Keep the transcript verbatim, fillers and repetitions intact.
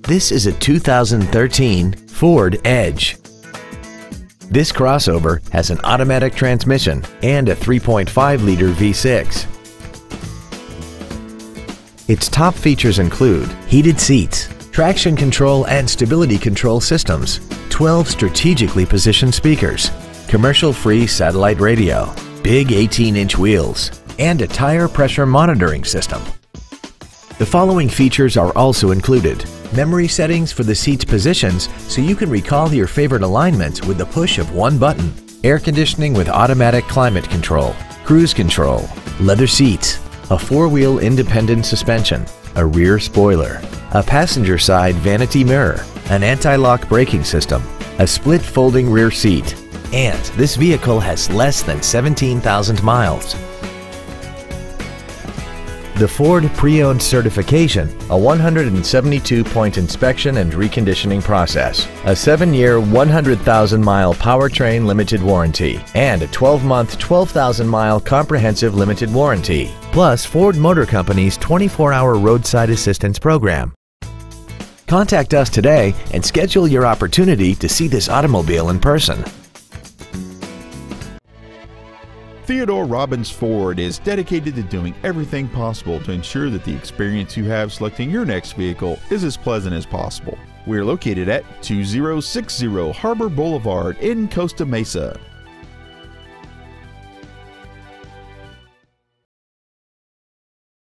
This is a two thousand thirteen Ford Edge. This crossover has an automatic transmission and a three point five liter V six. Its top features include heated seats, traction control and stability control systems, twelve strategically positioned speakers, commercial-free satellite radio, big eighteen inch wheels, and a tire pressure monitoring system. The following features are also included: memory settings for the seat's positions so you can recall your favorite alignments with the push of one button, air conditioning with automatic climate control, cruise control, leather seats, a four-wheel independent suspension, a rear spoiler, a passenger side vanity mirror, an anti-lock braking system, a split folding rear seat, and this vehicle has less than seventeen thousand miles. The Ford Pre-Owned Certification, a one hundred seventy-two point inspection and reconditioning process, a seven year, one hundred thousand mile powertrain limited warranty, and a twelve month, twelve thousand mile comprehensive limited warranty, plus Ford Motor Company's twenty-four hour roadside assistance program. Contact us today and schedule your opportunity to see this automobile in person. Theodore Robins Ford is dedicated to doing everything possible to ensure that the experience you have selecting your next vehicle is as pleasant as possible. We are located at two thousand sixty Harbor Boulevard in Costa Mesa.